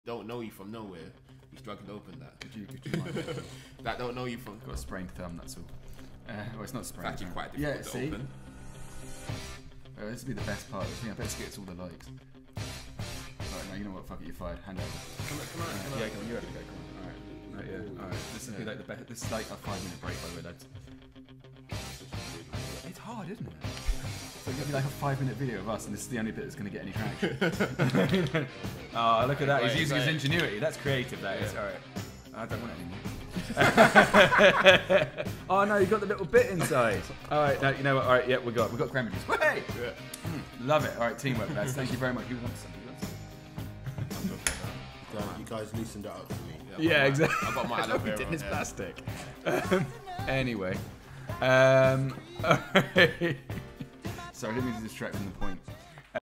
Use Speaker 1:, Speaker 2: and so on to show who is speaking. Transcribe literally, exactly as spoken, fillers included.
Speaker 1: don't know you from nowhere. You struggle to open that.
Speaker 2: Could you, could you mind?
Speaker 1: That don't know you from.
Speaker 2: Got a sprained thumb, that's all. Uh, well, it's not sprained.
Speaker 1: It's actually
Speaker 2: no.
Speaker 1: quite difficult
Speaker 2: yeah,
Speaker 1: to
Speaker 2: see?
Speaker 1: open.
Speaker 2: Oh, this would be the best part. I think I bet it gets all the likes. Alright, now you know what? Fuck it, you're fired. Hand over.
Speaker 1: Come on, come on, come on.
Speaker 2: Yeah, come on, you have to go. Come on. Alright. Right, yeah. Alright. This is yeah. like the best. This is like a five minute break, by the way, lads. It's hard, isn't it? So it's gonna be like a five minute video of us, and this is the only bit that's gonna get any traction. Oh, look at that. He's using his ingenuity. That's creative, that is. Alright. I don't want it anymore. Oh no, you got the little bit inside. Alright, no, you know what? Alright, yeah, we got we got cranberry juice. Hey! Yeah. Mm, love it. Alright, teamwork, lads. Thank you very much. Who wants some? Who wants some?
Speaker 3: You guys loosened it up for me.
Speaker 2: Yeah, yeah exactly.
Speaker 1: I got my aloe vera.
Speaker 2: We did this
Speaker 1: on
Speaker 2: plastic. Um, anyway. Um, alright. Sorry, I didn't mean to distract from the point.